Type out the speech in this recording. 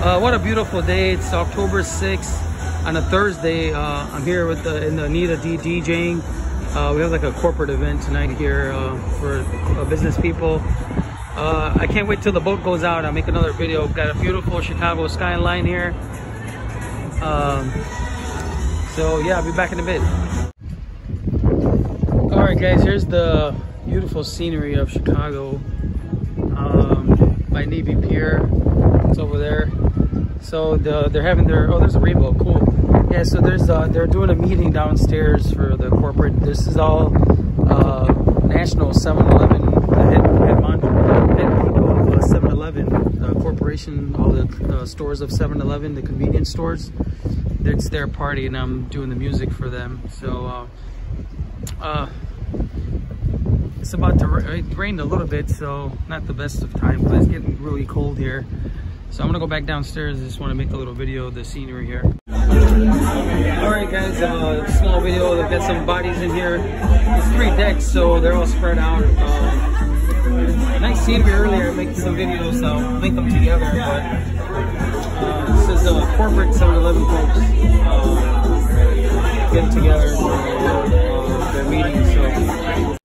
What a beautiful day. It's October 6th on a Thursday. I'm here with in the Anita DJing. We have like a corporate event tonight here for business people. I can't wait till the boat goes out. I'll make another video. Got a beautiful Chicago skyline here. So yeah, I'll be back in a bit. All right guys, here's the beautiful scenery of Chicago by Navy Pier. It's over there. So they're having their, oh, there's a rainbow, cool. Yeah, so there's they're doing a meeting downstairs for the corporate. This is all national 7-Eleven, the head people of 7-Eleven corporation, all the stores of 7-Eleven, the convenience stores. It's their party and I'm doing the music for them. So it's about to rain a little bit, so not the best of time, but it's getting really cold here. So I'm gonna go back downstairs. I just want to make a little video of the scenery here. All right guys, small video. They've got some bodies in here. It's 3 decks, so they're all spread out. Nice scenery earlier, making some videos, so I'll link them together. But this is a corporate 7-Eleven folks getting together for their meeting. So